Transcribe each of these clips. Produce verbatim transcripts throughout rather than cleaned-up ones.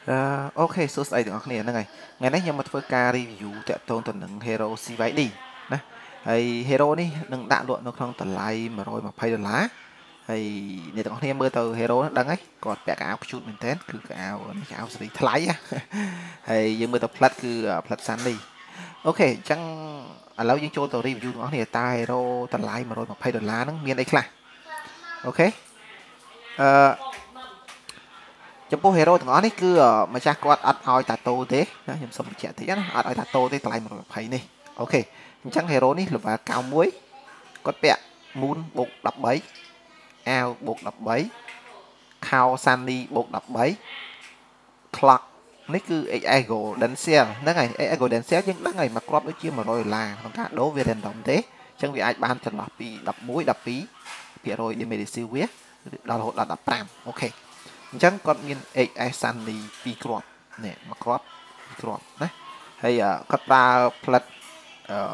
Ờ, ok, số sấy được không nè này. Ngày nay nhưng mà với ca review tại tôn tuần nâng hero xê vê đi. Nè. Hay hero ní nâng đạn luận nó không tần lại mà rồi mà pay đồn lá. Hay để tụi em mơ tờ hero nó đăng ấy. Còn bẻ cái áo chút mình tên cứ cái áo cái áo sẽ thay á. Hay nhưng mơ tờ plat cứ plat san đi. Ok, chẳng à lâu những chỗ tờ review nó thì ta hero tần lại mà rồi mà pay đồn lá nó miền đây là. Ok. Ờ,ចំពោះ hero ទាំងអស់នេះគឺម្ចាស់គាត់អត់ឲ្យតាតូទេណាខ្ញុំសូមបញ្ជាក់តិចណាអត់ឲ្យតាតូទេតម្លៃone twentyនេះអូខេអញ្ចឹង hero នេះ level ninety-oneគាត់ពាក់ moon បូកthirteen អាវបូកthirteen ខោ sunny បូកthirteen clock នេះគឺ ích ét Goldenciel ហ្នឹងហើយ ích ét Goldenciel យើងដឹងហើយមកគ្រាប់ដូចជាone hundredដុល្លារក្នុងការដូរវា random ទេអញ្ចឹងវាអាចបានចន្លោះពីeleven 12% damage deal វាដល់រហូតដល់fifteenអូខេអញ្ចឹងគាត់មាន ích ét Sunny twoគ្រាប់នេះមួយគ្រាប់ពីរគ្រាប់ណាហើយគាត់ប្រើផ្លិតអឺ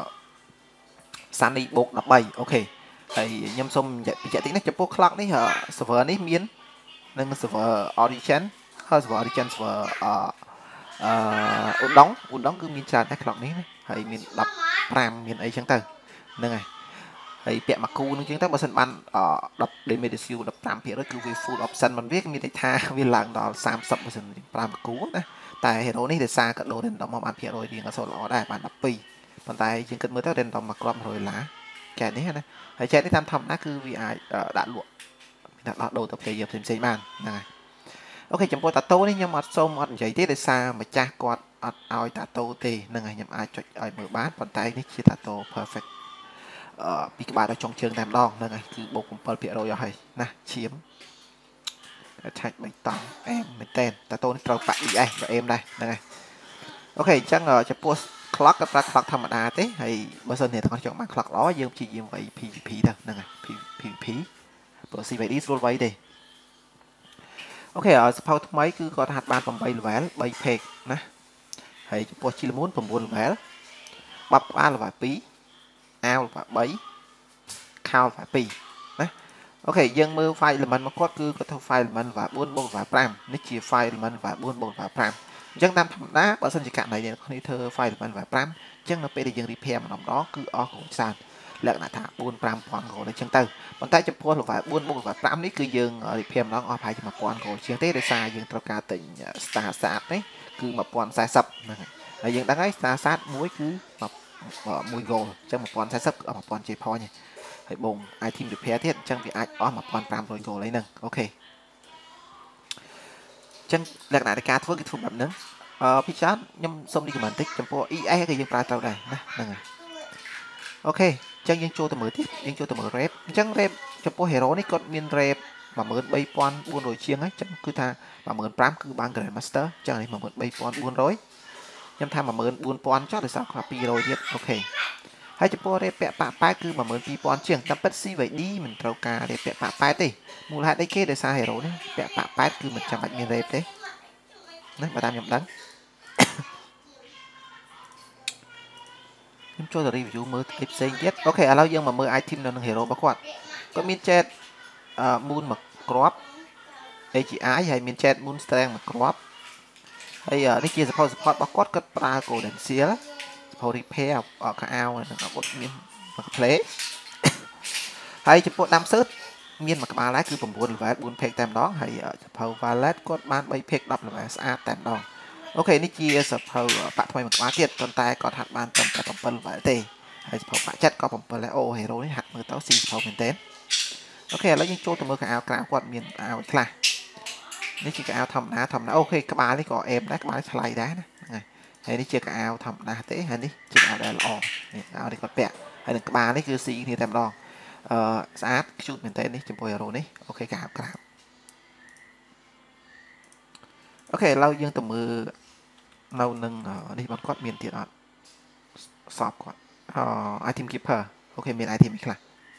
Sunny បូកthirteenអូខេហើយខ្ញុំសូមបញ្ជាក់តិចណាចំពោះ clock នេះ server នេះមាននឹង server origin ហើយ server origin server អឺអឺឧដុងឧដុងគឺមានច្រើនតែ clock នេះណាហើយមានfifteenមានអីចឹងទៅហ្នឹងហើយហើយពាក់មកគូនឹងជាងទៅបើសិនបាន10 damage deal fifteen% គឺវា full option មិនវាមានន័យថាវាឡើងដល់thirty% បើសិនប្រើមកគូណាតែ hero នេះដោយសារក៏ដូរ random មកបានភាគរយរៀងអត់សូវល្អដែរបានtwelveប៉ុន្តែយើងគិតមើលទៅ random មកគ្រាប់one hundredដុល្លារចែកនេះណាហើយចែកនេះតាមធម្មតាគឺវាអាចដាក់លក់មានតែដោះដូរទៅ player ផ្សេងៗបានហ្នឹងហើយអូខេចំពោះតាតូនេះខ្ញុំអត់សូមអត់និយាយទេដោយសារម្ចាស់គាត់អត់ឲ្យតាតូទេហ្នឹងហើយខ្ញុំអាចចុចឲ្យមើលបានប៉ុន្តែនេះជាតាតូ perfect អឺពីក្បាលដល់ចុងជើងតែម្ដងហ្នឹងហើយគឺបូកseven% អស់ហើយណាឈាមឆាច់បៃតងអែមមែនតើតាតូនេះត្រូវប៉ាក់ đê ét ក៏អែមដែរហ្នឹងហើយអូខេអញ្ចឹងចំពោះ clock ក៏ប្រើ clock ធម្មតាទេហើយបើសិនអ្នកទាំងអស់ចង់បាន clock ល្អយើងព្យាយាមវាយ pê vê pê ទៅហ្នឹងហើយ pê vê pê ព្រោះ xê vê đê ស្រួលវាយទេអូខេសភៅថ្មីគឺគាត់ហាត់បានeight level three page ណាហើយចំពោះ Chilamon nine level បាប់ក្បាល level two អាវ level three ខោ level two ណាអូខេយើងមើល file element មកគាត់គឺគាត់ធ្វើ file element level four បូក level five នេះជា file element level four បូក level five អញ្ចឹងតាមធម្មតាបើសិនជាករណីអ្នកគ្នាធ្វើ file element level five អញ្ចឹងនៅពេលដែលយើង repair ម្ដងម្ដងគឺអស់ gold ច្រើនលក្ខណៈថាfour 5,000 gold អញ្ចឹងទៅប៉ុន្តែចំពោះ level four បូក level five នេះគឺយើង repair ម្ដងអស់ប្រហែលជាone,000 gold ជាងទេដោយសារយើងត្រូវការទិញ star sat នេះគឺone fortyហ្នឹងហើយយើងដឹងហើយ star sat មួយគឺone gold អញ្ចឹងone fortyគឺអស់one,000 J point ហើយបង item repair ទៀតអញ្ចឹងវាអាចអស់one five hundred gold អីហ្នឹងអូខេចឹងលក្ខណៈនៃការធ្វើគឺធ្វើបែបហ្នឹងអឺពីច្រើនខ្ញុំសូម recommend តិចចំពោះ E S ក៏យើងប្រើត្រូវដែរណាហ្នឹងហើយអូខេអញ្ចឹងយើងចូលទៅមើលទៀតយើងចូលទៅមើល rate អញ្ចឹង rate ចំពោះ hero នេះគាត់មាន rate thirteen thousand four hundredជាងហ្នឹងអញ្ចឹងគឺថាfifteen thousandគឺបាន Grand Master អញ្ចឹងនេះthirteen thousand four hundredខ្ញុំថាfourteen thousandចុះដោយសារខ្វះtwo hundredទៀតអូខេហើយចំពោះ rate ពាក់ប៉ាក់ប៉ែតគឺtwelve thousandជាងតែពិត xê vê đê មិនត្រូវការ rate ពាក់ប៉ាក់ប៉ែតទេមូលហេតុអីគេដោយសារ hero នេះពាក់ប៉ាក់ប៉ែតគឺមិនចាំបាច់មាន rate ទេណាបើតាមខ្ញុំដឹងខ្ញុំចូលទៅ review មើលអីផ្សេងទៀតអូខេឥឡូវយើងមកមើល item នៅក្នុង hero របស់គាត់គាត់មាន jet moon មួយគ្រាប់ a gi ហើយមាន jet moon strength មួយគ្រាប់ហើយនេះជា support support របស់គាត់គាត់ប្រើ golden seal support repair ខោអាវនិងអាវុធមានមួយ play ហើយចំពោះ dam search មានមួយក្បាលដែរគឺnine level four page តែម្ដងហើយសភៅ wallet គាត់បានthree page ten level ស្អាតតែម្ដងអូខេនេះជាសភៅប៉ាក់ថ្មីមួយក្បាលទៀតប៉ុន្តែគាត់ហាត់បានត្រឹមតែseven levelទេហើយសភៅប៉ាក់ចិត្តក៏sevenដែរអូ hero នេះហាត់មើលទៅស៊ីសភៅមែនទែនអូខេឥឡូវយើងចូលទៅមើលខោអាវក្រៅគាត់មានអាវខ្លះនេះជាខោអាវធម្មតាធម្មតាអូខេក្បាលនេះក៏អេមដែរក្បាលថ្លៃដែរណាហ្នឹងហើយនេះជាខោអាវធម្មតាទេហើយនេះជាខោអាវដែលល្អនេះអាវនេះគាត់ពាក់ហើយនឹងក្បាលនេះគឺស៊ីគ្នាតែម្ដងអឺស្អាតខ្ជូតមែនតើនេះចំពោះ hero នេះអូខេកាបក្រៅអូខេឥឡូវយើងទៅមើលនៅនឹងនេះបងគាត់មានទៀតអត់សອບគាត់អឺ item keeper អូខេមាន item ខ្លះ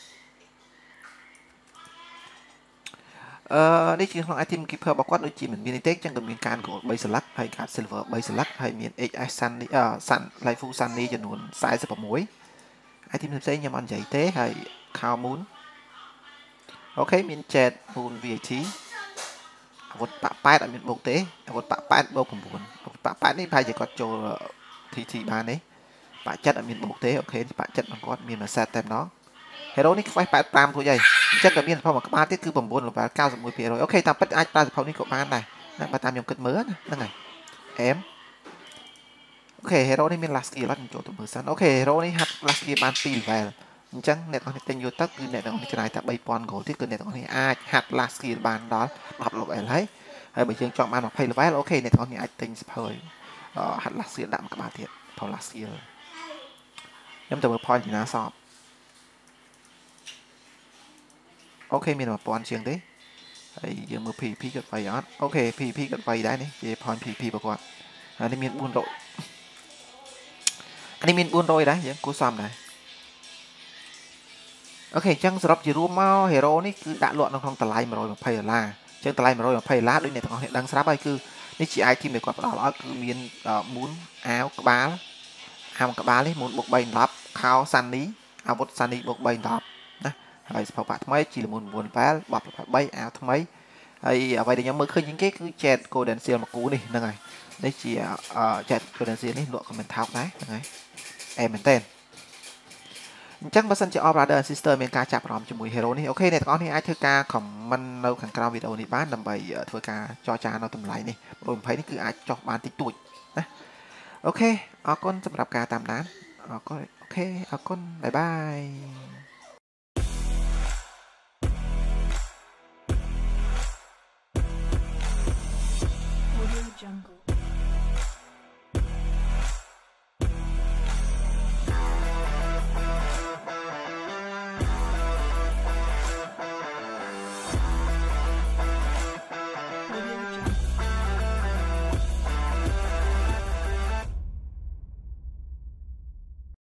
អឺនេះជាក្នុង item keeper របស់គាត់ដូចជាមិនមានទេអញ្ចឹងក៏មានការ gold three select ហើយការ silver three select ហើយមាន ích ét sunny អឺ sun life sunny ចំនួនforty-six item ផ្សេងខ្ញុំអត់និយាយទេហើយ cow moon អូខេមាន jet moon vat អាវុធប៉ប៉ែតអត់មានបូកទេអាវុធប៉ប៉ែតបូក9ប៉ប៉ែតនេះប្រហែលជាគាត់ចូល ที ที បានទេប៉ចិត្តអត់មានបូកទេអូខេប៉ចិត្តរបស់គាត់មានមួយ set តែម្ដង hero នេះខ្វះប៉ែត5រួចហើយអញ្ចឹងក៏មានសភៅមួយក្បាលទៀតគឺ9 level 91% អូខេតាមពិតអាចប្រើសភៅនេះក៏បានដែរណាបើតាមខ្ញុំគិតមើលណាហ្នឹងហើយអែមអូខេ hero នេះមាន last skill អត់ខ្ញុំចូលទៅមើលសិនអូខេ hero នេះហាត់ last skill បាន2 level អញ្ចឹងអ្នកទាំងអស់នេះទិញយកទៅគឺអ្នកទាំងអស់នេះចំណាយតែ3000 gold ទៀតគឺអ្នកទាំងអស់នេះអាចហាត់ last skill បានដល់10 level ហើយហើយបើយើងចង់បាន20 level អូខេអ្នកទាំងអស់នេះអាចទិញសភៅហាត់ last skill ដាក់មួយក្បាលទៀតផល last skill ខ្ញុំទៅមើល point ពីណាសពអូខេមាន1000ជាងទេហើយយើងមើល พี พี គាត់វាយអត់អូខេ พี พี គាត់វាយដែរនេះជា point พี พี របស់គាត់ហើយនេះមាន400អានេះមាន400ដែរយើងគួរសមដែរអូខេអញ្ចឹងសរុបជារួមមក hero នេះគឺដាក់លក់នៅក្នុងតម្លៃ120ដុល្លារអញ្ចឹងតម្លៃ120ដុល្លារដូចអ្នកទាំងអស់គ្នាដឹងស្រាប់ហើយគឺនេះជា item ដែលគាត់ផ្ដល់ឲ្យគឺមានមូនអាវក្បាលអាវក្បាលនេះមូនបុក3 10ខោសាន់នីអាវុធសាន់នីបុក3 10ណាហើយសភៅបាក់ថ្មីជីលមូន9ប៉ែលបប3អាវថ្មីហើយអ្វីដែលខ្ញុំមើលឃើញជាងគេគឺ Jet Golden Seal មួយគូនេះហ្នឹងហើយនេះជា Jet Golden Seal នេះលក់ comment ថោកដែរហ្នឹងហើយអែមែនតើអញ្ចឹងបើសិនជា All Brother and Sister មានការចាប់អារម្មណ៍ជាមួយ hero នេះអូខេអ្នកទាំងអស់គ្នាអាចធ្វើការ comment នៅខាងក្រោមវីដេអូនេះបានដើម្បីធ្វើការចរចានៅតម្លៃនេះ120នេះគឺអាចចុះបានតិចតួចណាអូខេអរគុណសម្រាប់ការតាមដានអរគុណអូខេអរគុណបាយបាយ